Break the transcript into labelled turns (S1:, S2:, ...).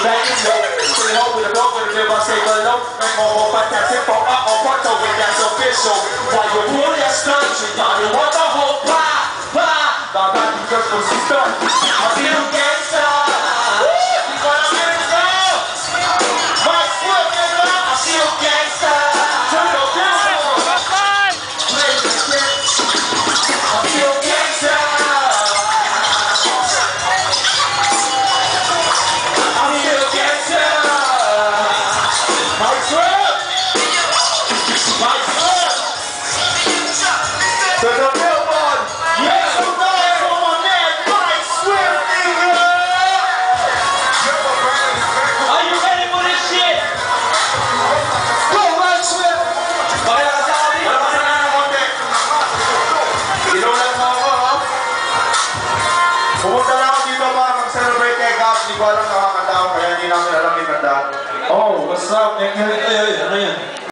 S1: back in low. Stay home with a dog with a bit of say below. Make more home back that tip on up on Porto with that's official. While you pull that stunt, you thought you want the whole pie. Now that you just was stuck. I feel gangsta. You gonna let it go? My foot is up. I feel gangsta. Turn the billboard. Play the shit. I feel gangsta. To the billboard, yes, so nice for my man, Mike Swift, nigga! Are you ready for this shit? Go, Mike Swift! Wala pa na ng konti. Inulan mo ako, ha? Pumunta lang ako dito para mag-celebrate kay Gab. Hindi ko alam nakakanta ako, kaya hindi namin alam yung kanta. Oh, what's up? Ano yan?